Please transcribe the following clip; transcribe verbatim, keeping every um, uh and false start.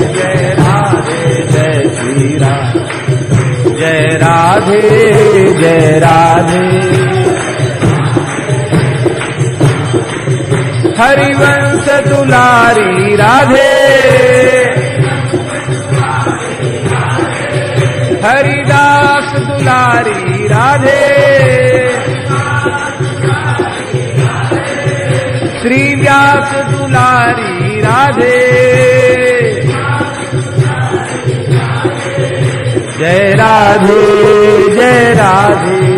Jai Radhe Jai Shri Ram. Jai Radhe Jai Radhe. Harivansh Dulari Radhe, Haridas Dulari Radhe, Shri Vyas Dulari Radhe. Jai Radhe Jai Radhe.